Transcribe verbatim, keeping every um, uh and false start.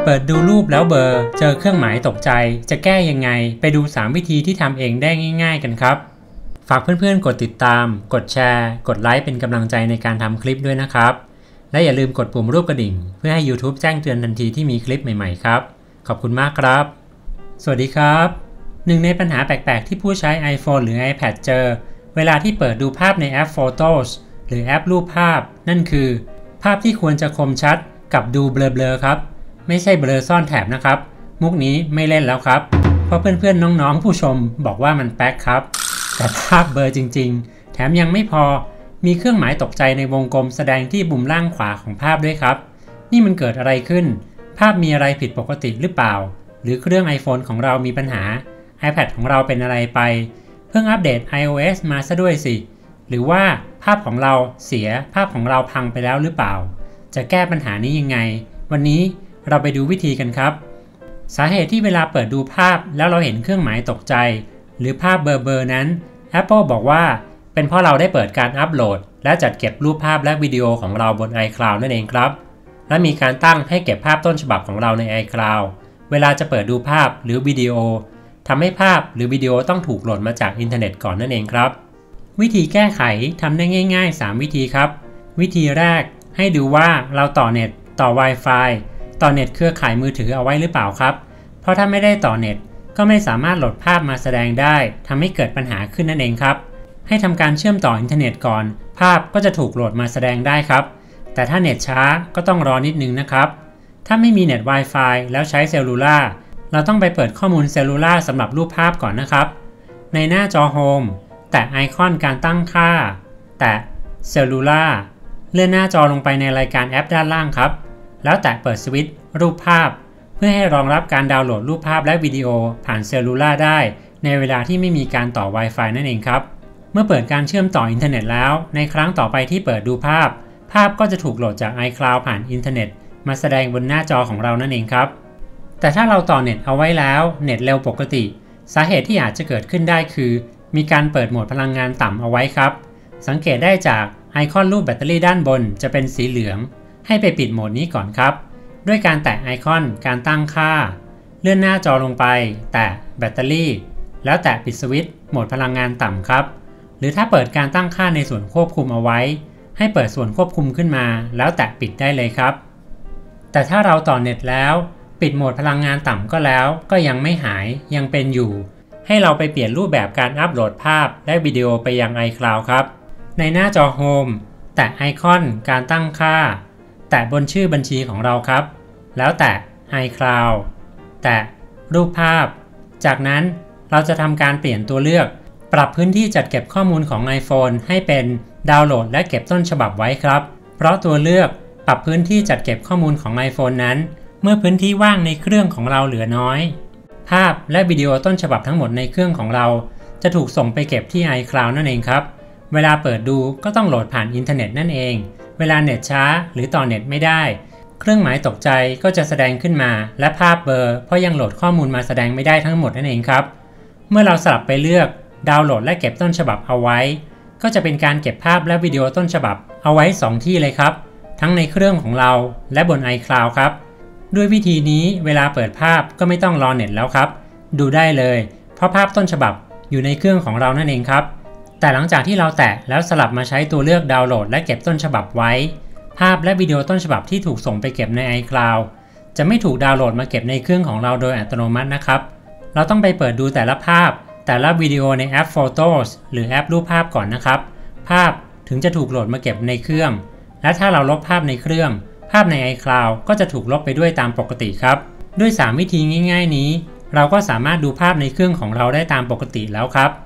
เปิดดูรูปแล้วเบลอเจอเครื่องหมายตกใจจะแก้ยังไงไปดูสามวิธีที่ทำเองได้ง่ายๆกันครับฝากเพื่อนๆกดติดตามกดแชร์กดไลค์เป็นกำลังใจในการทำคลิปด้วยนะครับและอย่าลืมกดปุ่มรูปกระดิ่งเพื่อให้ YouTube แจ้งเตือนทันทีที่มีคลิปใหม่ๆครับขอบคุณมากครับสวัสดีครับหนึ่งในปัญหาแปลกๆที่ผู้ใช้ iPhone หรือ iPad เจอเวลาที่เปิดดูภาพในแอป Photos หรือแอปรูปภาพนั่นคือภาพที่ควรจะคมชัดกับดูเบลอๆครับไม่ใช่เบลอซ่อนแถบนะครับมุกนี้ไม่เล่นแล้วครับเพราะเพื่อนๆน้องๆผู้ชมบอกว่ามันแป๊กครับแต่ภาพเบลอจริงๆแถมยังไม่พอมีเครื่องหมายตกใจในวงกลมแสดงที่มุมล่างขวาของภาพด้วยครับนี่มันเกิดอะไรขึ้นภาพมีอะไรผิดปกติหรือเปล่าหรือเครื่อง iPhone ของเรามีปัญหา iPad ของเราเป็นอะไรไปเพิ่งอัปเดต iOS มาซะด้วยสิหรือว่าภาพของเราเสียภาพของเราพังไปแล้วหรือเปล่าจะแก้ปัญหานี้ยังไงวันนี้เราไปดูวิธีกันครับสาเหตุที่เวลาเปิดดูภาพแล้วเราเห็นเครื่องหมายตกใจหรือภาพเบลอๆนั้น Apple บอกว่าเป็นเพราะเราได้เปิดการอัปโหลดและจัดเก็บรูปภาพและวิดีโอของเราบน iCloud นั่นเองครับและมีการตั้งให้เก็บภาพต้นฉบับของเราใน iCloud เวลาจะเปิดดูภาพหรือวิดีโอทำให้ภาพหรือวิดีโอต้องถูกโหลดมาจากอินเทอร์เน็ตก่อนนั่นเองครับวิธีแก้ไขทำได้ง่ายๆสามวิธีครับวิธีแรกให้ดูว่าเราต่อเน็ตต่อ Wi-Fi ต่อเน็ตเครือข่ายมือถือเอาไว้หรือเปล่าครับเพราะถ้าไม่ได้ต่อเน็ตก็ไม่สามารถโหลดภาพมาแสดงได้ทำให้เกิดปัญหาขึ้นนั่นเองครับให้ทำการเชื่อมต่ออินเทอร์เน็ตก่อนภาพก็จะถูกโหลดมาแสดงได้ครับแต่ถ้าเน็ตช้าก็ต้องรอนิดนึงนะครับถ้าไม่มีเน็ต Wi-Fi แล้วใช้เซลลูล่าเราต้องไปเปิดข้อมูลเซลลูล่าสำหรับรูปภาพก่อนนะครับในหน้าจอโฮมแตะไอคอนการตั้งค่าแตะเซลลูล่าเลื่อนหน้าจอลงไปในรายการแอปด้านล่างครับแล้วแตะเปิดสวิตช์รูปภาพเพื่อให้รองรับการดาวน์โหลดรูปภาพและวิดีโอผ่านเซลลูล่าได้ในเวลาที่ไม่มีการต่อ Wi-Fi นั่นเองครับเมื่อเปิดการเชื่อมต่ออินเทอร์เน็ตแล้วในครั้งต่อไปที่เปิดดูภาพภาพก็จะถูกโหลดจาก iCloud ผ่านอินเทอร์เน็ตมาแสดงบนหน้าจอของเรานั่นเองครับแต่ถ้าเราต่อเน็ตเอาไว้แล้วเน็ตเร็วปกติสาเหตุที่อาจจะเกิดขึ้นได้คือมีการเปิดโหมดพลังงานต่ำเอาไว้ครับสังเกตได้จากไอคอนรูปแบตเตอรี่ด้านบนจะเป็นสีเหลืองให้ไปปิดโหมดนี้ก่อนครับด้วยการแตะไอคอนการตั้งค่าเลื่อนหน้าจอลงไปแตะแบตเตอรี่แล้วแตะปิดสวิตช์โหมดพลังงานต่ำครับหรือถ้าเปิดการตั้งค่าในส่วนควบคุมเอาไว้ให้เปิดส่วนควบคุมขึ้นมาแล้วแตะปิดได้เลยครับแต่ถ้าเราต่อเน็ตแล้วปิดโหมดพลังงานต่ำก็แล้วก็ยังไม่หายยังเป็นอยู่ให้เราไปเปลี่ยนรูปแบบการอัปโหลดภาพและวิดีโอไปยัง iCloud ครับในหน้าจอโฮมแตะไอคอนการตั้งค่าแตะบนชื่อบัญชีของเราครับแล้วแตะ iCloud แตะรูปภาพจากนั้นเราจะทำการเปลี่ยนตัวเลือกปรับพื้นที่จัดเก็บข้อมูลของ iPhone ให้เป็นดาวน์โหลดและเก็บต้นฉบับไว้ครับเพราะตัวเลือกปรับพื้นที่จัดเก็บข้อมูลของ iPhone นั้นเมื่อพื้นที่ว่างในเครื่องของเราเหลือน้อยภาพและวิดีโอต้นฉบับทั้งหมดในเครื่องของเราจะถูกส่งไปเก็บที่ iCloud นั่นเองครับเวลาเปิดดูก็ต้องโหลดผ่านอินเทอร์เน็ตนั่นเองเวลาเน็ตช้าหรือต่อเน็ตไม่ได้เครื่องหมายตกใจก็จะแสดงขึ้นมาและภาพเบลอเพราะยังโหลดข้อมูลมาแสดงไม่ได้ทั้งหมดนั่นเองครับเมื่อเราสลับไปเลือกดาวน์โหลดและเก็บต้นฉบับเอาไว้ก็จะเป็นการเก็บภาพและวิดีโอต้นฉบับเอาไว้สองที่เลยครับทั้งในเครื่องของเราและบน iCloud ครับด้วยวิธีนี้เวลาเปิดภาพก็ไม่ต้องรอเน็ตแล้วครับดูได้เลยเพราะภาพต้นฉบับอยู่ในเครื่องของเรานั่นเองครับแต่หลังจากที่เราแตะแล้วสลับมาใช้ตัวเลือกดาวน์โหลดและเก็บต้นฉบับไว้ภาพและวิดีโอต้นฉบับที่ถูกส่งไปเก็บใน iCloud จะไม่ถูกดาวน์โหลดมาเก็บในเครื่องของเราโดยอัตโนมัตินะครับเราต้องไปเปิดดูแต่ละภาพแต่ละวิดีโอในแอป Photos หรือแอปรูปภาพก่อนนะครับภาพถึงจะถูกโหลดมาเก็บในเครื่องและถ้าเราลบภาพในเครื่องภาพใน iCloud ก็จะถูกลบไปด้วยตามปกติครับด้วยสามวิธีง่ายๆนี้เราก็สามารถดูภาพในเครื่องของเราได้ตามปกติแล้วครับ